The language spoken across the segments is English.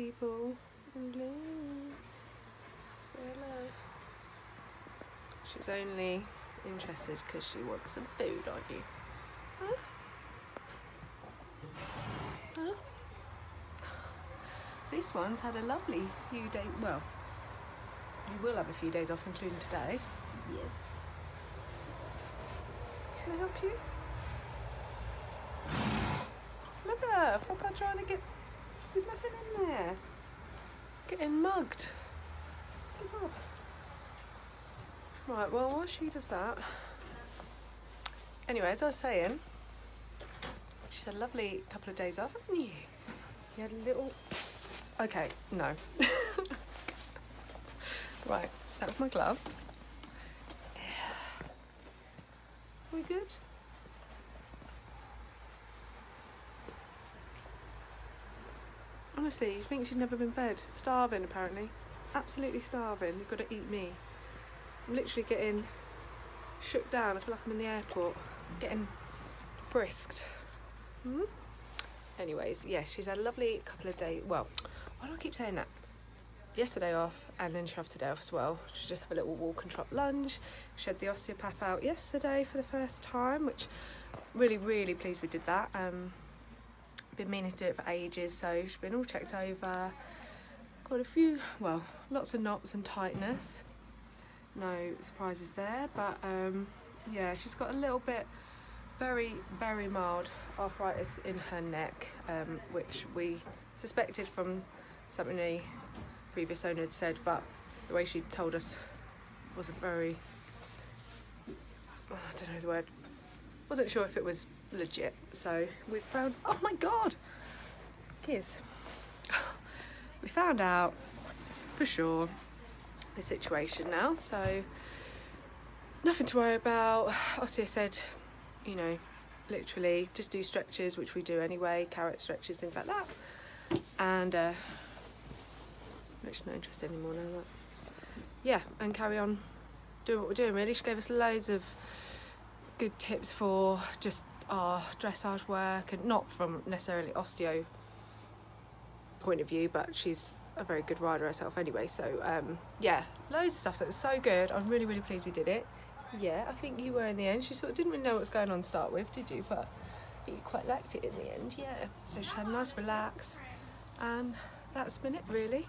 people. Hello. Say hello. She's only interested because she wants some food, aren't you? Huh? Huh? This one's had a lovely few days. Well, you will have a few days off, including today. Yes. Can I help you? Look at her. Papa trying to get. There's nothing in there. Getting mugged. Get up. Right, well, while she does that. Anyway, as I was saying, she's had a lovely couple of days off, haven't you? You had a little. Okay, no. Right, that's my glove. Yeah. We good? Honestly, you think she'd never been fed? Starving, apparently. Absolutely starving. You've got to eat me. I'm literally getting shook down. I feel like I'm in the airport. Getting frisked. Anyways, yes, she's had a lovely couple of days. Well, why do I keep saying that? Yesterday off, and then she had today off as well. She just have a little walk and trot lunge. She had the osteopath out yesterday for the first time, which really, really pleased we did that. Been meaning to do it for ages, so she's been all checked over. Got a few, well, lots of knots and tightness. No surprises there, but yeah, she's got a little bit, very, very mild arthritis in her neck, which we suspected from something the previous owner had said, but the way she told us wasn't very, I don't know the word, wasn't sure if it was legit. So we found, oh my god, kids, we found out for sure the situation now, so nothing to worry about. Ossie said, you know, literally just do stretches, which we do anyway, carrot stretches, things like that, and I'm actually not interested anymore now, but yeah, and carry on doing what we're doing really. She gave us loads of good tips for just our dressage work, and not from necessarily osteo point of view, but she's a very good rider herself anyway, so yeah, loads of stuff. So it was so good. I'm really, really pleased we did it. Yeah, I think you were in the end. She sort of didn't really know what was going on to start with, did you? But you quite liked it in the end, yeah. So she had a nice relax, and that's been it really.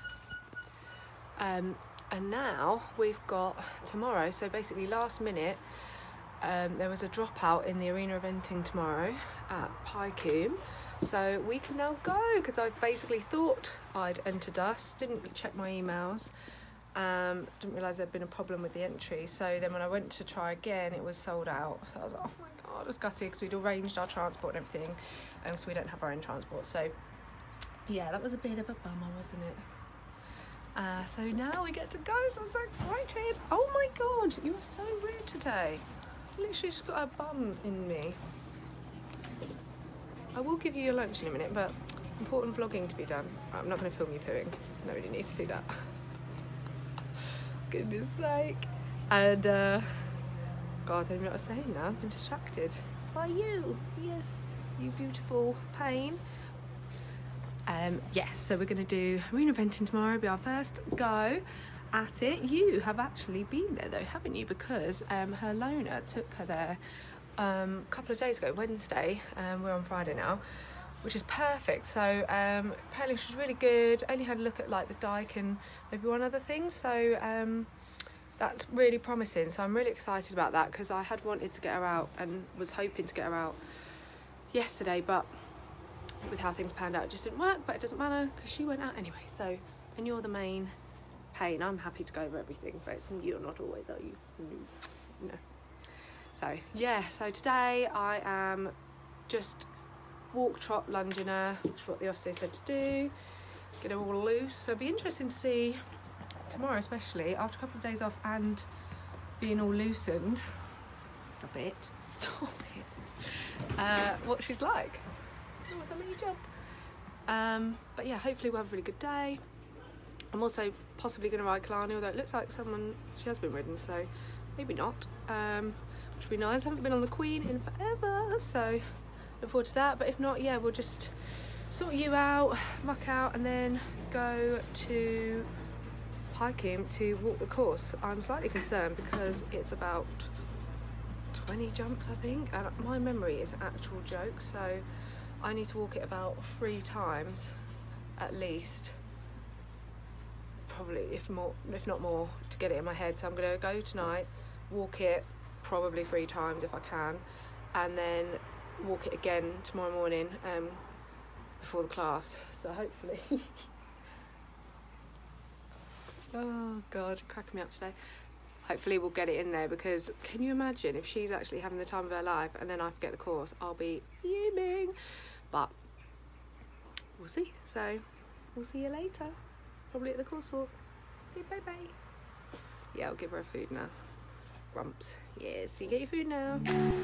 And now we've got tomorrow, so basically last minute, there was a dropout in the arena eventing tomorrow at Pycombe, so we can now go, because I basically thought I'd entered us, didn't check my emails, didn't realise there'd been a problem with the entry, so then when I went to try again it was sold out, so I was like, oh my god, I was gutted because we'd arranged our transport and everything, so we don't have our own transport, so yeah, that was a bit of a bummer, wasn't it? So now we get to go, so I'm so excited. Oh my god, you were so rude today. Literally just got a bum in me. I will give you your lunch in a minute, but important vlogging to be done. I'm not going to film you pooing, because nobody needs to see that. Goodness sake. And god, I don't even know what I was saying now. I've been distracted by you. Yes, you beautiful pain. Yeah, so we're going to do arena eventing tomorrow, be our first go at it. You have actually been there though, haven't you? Because her loaner took her there a couple of days ago, Wednesday. We're on Friday now, which is perfect. So apparently she's really good. Only had a look at like the dike and maybe one other thing, so that's really promising. So I'm really excited about that, because I had wanted to get her out and was hoping to get her out yesterday, but with how things panned out it just didn't work. But it doesn't matter, because she went out anyway. So, and you're the main pain. I'm happy to go over everything, but you're not always, are you? No. So yeah, so today I am just walk, trot, lunging her, which is what the osteo said to do, get her all loose. So it'll be interesting to see tomorrow, especially after a couple of days off and being all loosened. Stop it, what she's like. Oh, I let you jump. But yeah, hopefully we'll have a really good day. I'm also possibly going to ride Kalani, although it looks like she has been ridden, so maybe not, which would be nice. I haven't been on the Queen in forever, so look forward to that. But if not, yeah, we'll just sort you out, muck out, and then go to Pycombe to walk the course. I'm slightly concerned because it's about 20 jumps, I think, and my memory is an actual joke, so I need to walk it about 3 times at least, probably if not more, to get it in my head. So I'm going to go tonight, walk it probably 3 times if I can, and then walk it again tomorrow morning before the class. So hopefully oh god, cracking me up today. Hopefully we'll get it in there, because can you imagine if she's actually having the time of her life and then I forget the course? I'll be fuming. But we'll see. So we'll see you later, probably at the course walk. See you, bye bye. Yeah, I'll give her food now. Grumps. Yes, you get your food now.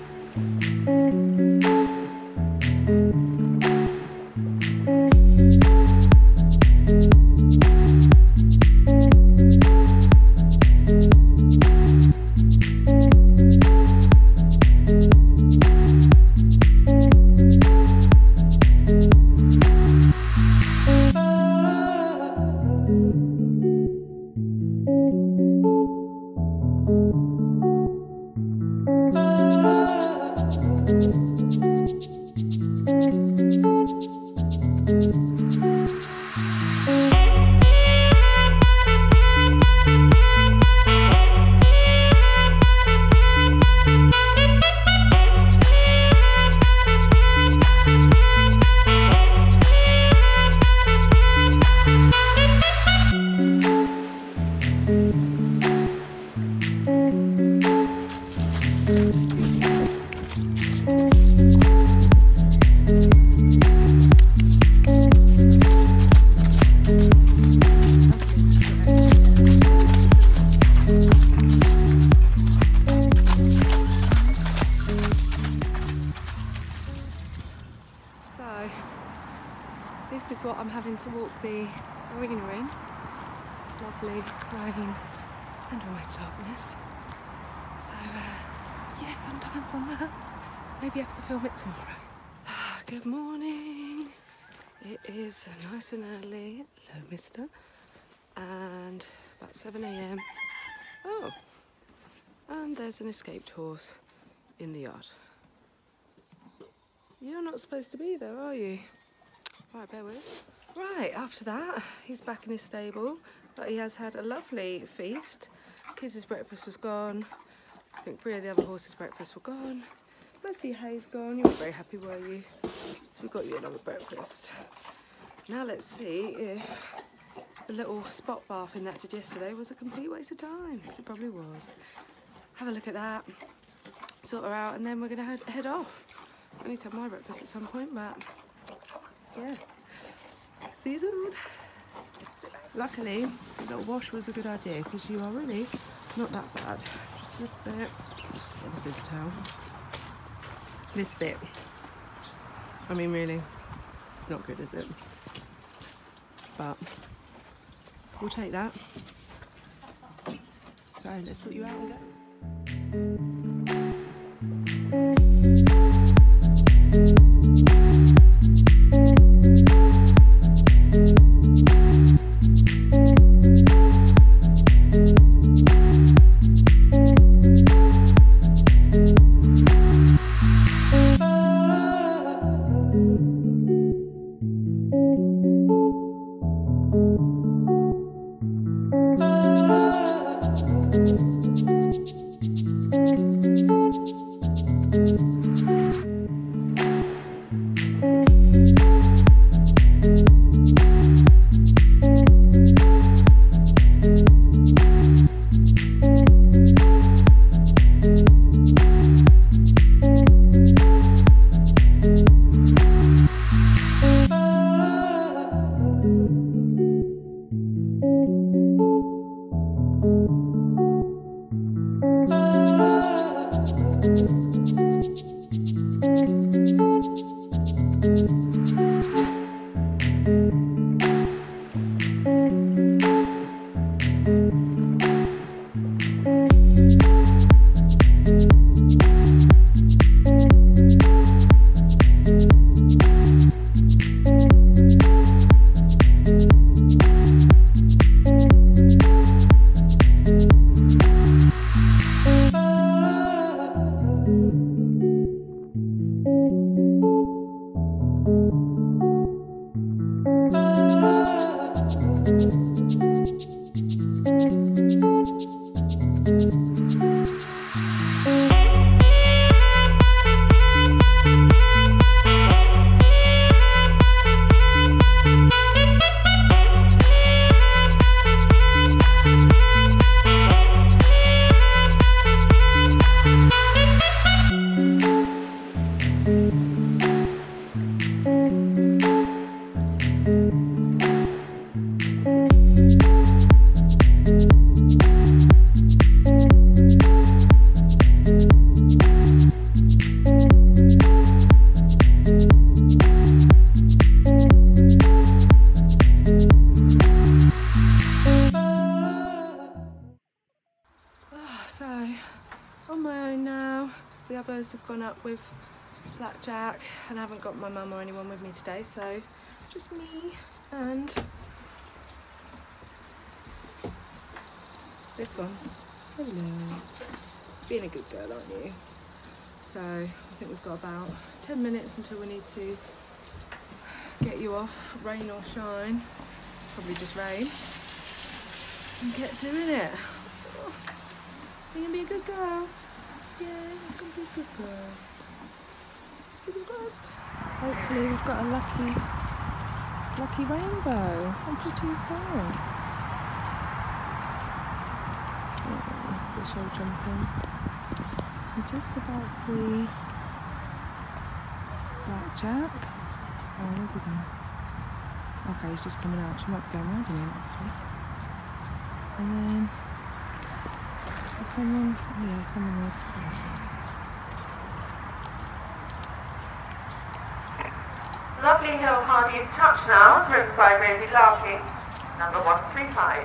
This is what I'm having to walk the arena in. Lovely rain and almost darkness. So yeah, fun times on that. Maybe I have to film it tomorrow. Good morning. It is nice and early. Hello, mister. And about 7 AM. Oh, and there's an escaped horse in the yard. You're not supposed to be there, are you? Right, bear with. Right, after that, he's back in his stable, but he has had a lovely feast. Kids' breakfast was gone. I think 3 of the other horses' breakfast were gone. Most of your hay's gone. You were very happy, were you? So we got you another breakfast. Now let's see if the little spot bathing that I did yesterday was a complete waste of time, because it probably was. Have a look at that, sort her out, and then we're going to head off. I need to have my breakfast at some point, but yeah. See you soon. Luckily, a little wash was a good idea, because you are really not that bad. Just this bit. This is the towel. This bit. I mean, really, it's not good, is it? But we'll take that. So let's sort you out and go. out with Blackjack, and I haven't got my mum or anyone with me today, so just me and this one. Hello. Being a good girl, aren't you? So I think we've got about 10 minutes until we need to get you off, rain or shine, probably just rain, and get doing it. You're gonna be a good girl. Yeah, you're gonna be a good girl. Fingers crossed. Hopefully we've got a lucky rainbow. How pretty is that? Oh, is it show jumping? You just about see Blackjack. Oh, where's he going? Okay, he's just coming out. She might be going around him actually. And then there's someone. Oh yeah, someone there just there. Lovely Hill Hardy's Touch Now, driven by Rosie Larkin, number 135.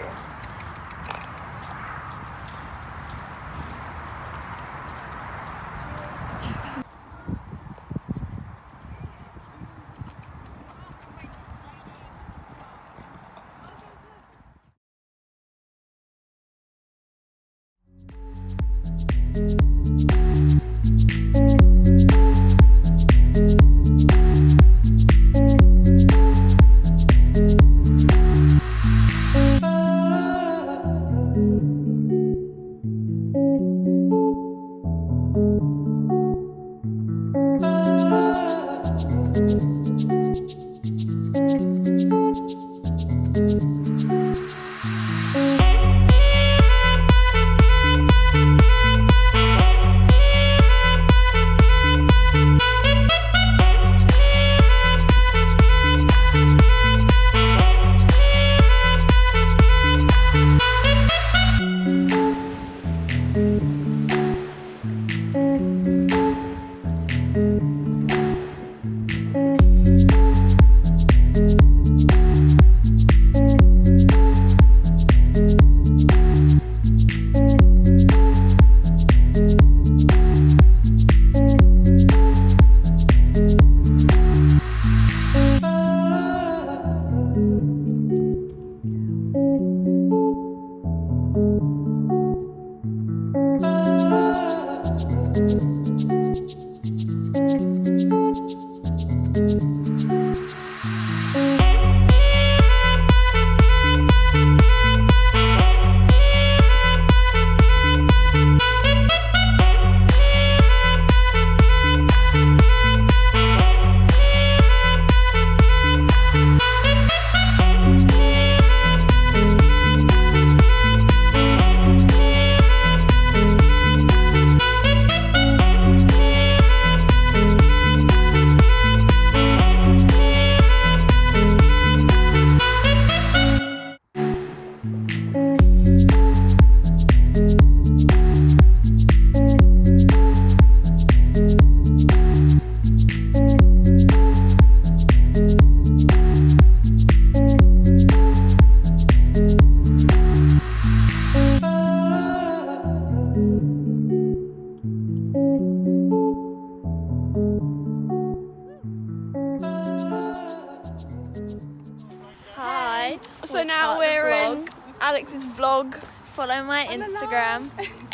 So now we're in Alex's vlog. Follow my Instagram,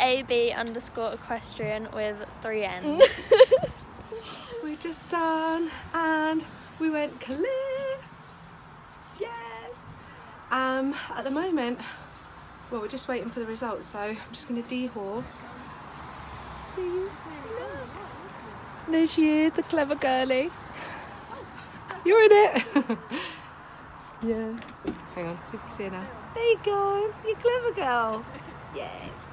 AB_equestrian with 3 N's. We're just done and we went clear. Yes. At the moment, well, we're just waiting for the results, so I'm just going to de-horse. See you. There she is, the clever girlie. You're in it. Yeah. Hang on, see if you can see her now. There you go, you clever girl. Yes.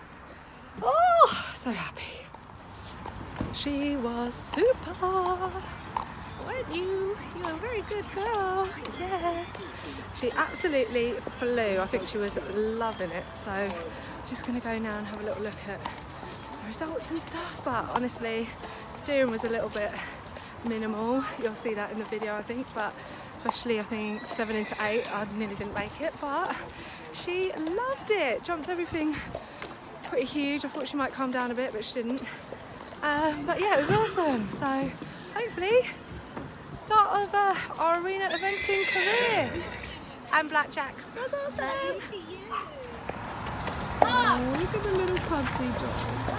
Oh, so happy. She was super. Weren't you? You're a very good girl. Yes. She absolutely flew. I think she was loving it. So I'm just going to go now and have a little look at the results and stuff. But honestly, steering was a little bit minimal. You'll see that in the video, I think. But especially, I think 7 into 8, I nearly didn't make it. But she loved it. Jumped everything pretty huge. I thought she might calm down a bit, but she didn't. But yeah, it was awesome. So hopefully, start of our arena eventing career. And blackjack was awesome. Oh, look at the little pudsy dog.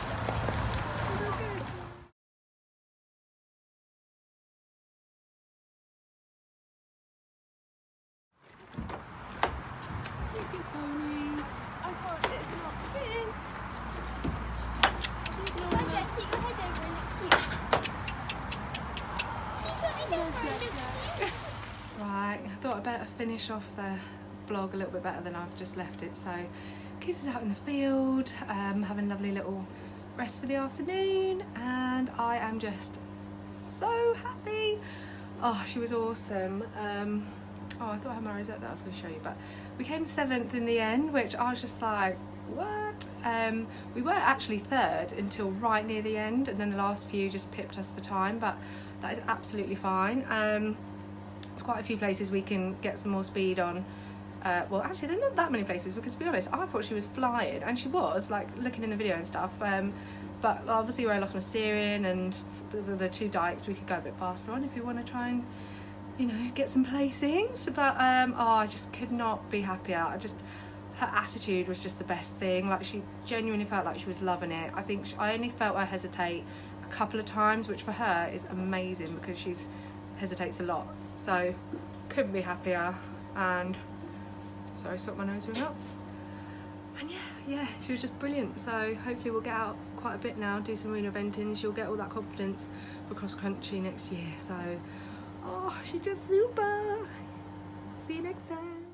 Right, I thought I'd better finish off the vlog a little bit better than I've just left it. So, kids is out in the field, having a lovely little rest for the afternoon, and I am just so happy. Oh, she was awesome. Oh, I thought I had my rosette that I was going to show you, but we came 7th in the end, which I was just like, what? We were actually 3rd until right near the end, and then the last few just pipped us for time, but that is absolutely fine. There's quite a few places we can get some more speed on. Well, actually there's not that many places, because to be honest, I thought she was flying, and she was, like, looking in the video and stuff, but obviously where I lost my steering and the 2 dikes, we could go a bit faster on if you want to try and, you know, get some placings. But oh, I just could not be happier. Her attitude was just the best thing. Like, she genuinely felt like she was loving it. I think I only felt her hesitate a couple of times, which for her is amazing because she hesitates a lot. So couldn't be happier. And sorry, stop my nose ring up. And yeah, she was just brilliant. So hopefully we'll get out quite a bit now, do some arena eventing. She'll get all that confidence for cross country next year. So oh, she's just super. See you next time.